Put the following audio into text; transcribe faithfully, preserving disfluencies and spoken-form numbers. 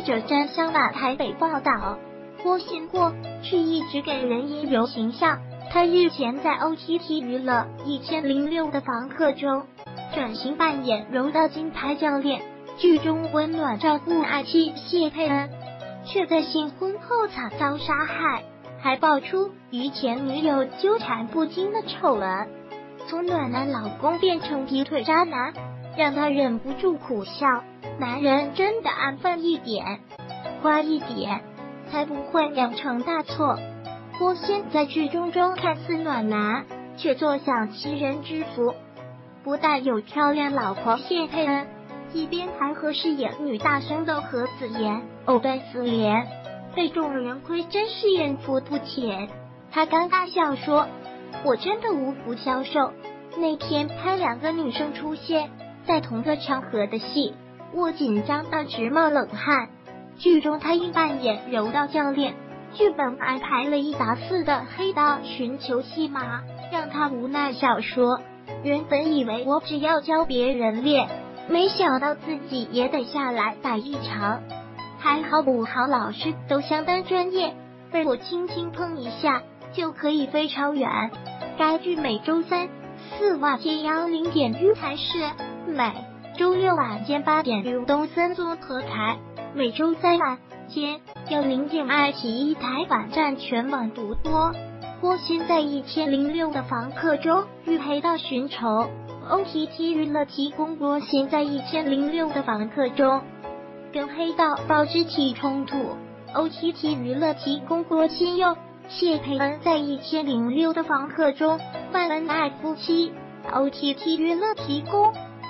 者张香娜台北报道，郭心过去一直给人阴柔形象，他日前在 O T T 娱乐一千零六的房客中转型扮演柔道金牌教练，剧中温暖照顾爱妻谢佩恩，却在新婚后惨遭杀害，还爆出与前女友纠缠不清的丑闻。从暖男老公变成劈腿渣男，让他忍不住苦笑，男人真的安分一点乖一点才不会养成大错。郭仙在剧中中看似暖男，却坐享其人之福，不但有漂亮老婆谢佩恩，一边还和饰演女大生的何子妍藕断丝连，被众人窥真是艳福不浅。他尴尬笑说，我真的无福消受，那天拍两个女生出现在同个场合的戏，我紧张到直冒冷汗。剧中他因扮演柔道教练，剧本安排了一打四的黑道寻求戏码，让他无奈笑说，原本以为我只要教别人练，没想到自己也得下来打一场，还好五好老师都相当专业，被我轻轻碰一下就可以飞超远。该剧每周三四晚间幺零点日台视，每周六晚间八点日东森综合台，每周三晚间幺零点爱奇艺台版占全网独播。郭仙在一千零六的房客中与黑道寻仇， O T T 娱乐提供郭仙在一千零六的房客中跟黑道爆肢体冲突， O T T 娱乐提供郭仙佑谢佩恩在一千零六的房客中犯恩爱夫妻， O T T 娱乐提供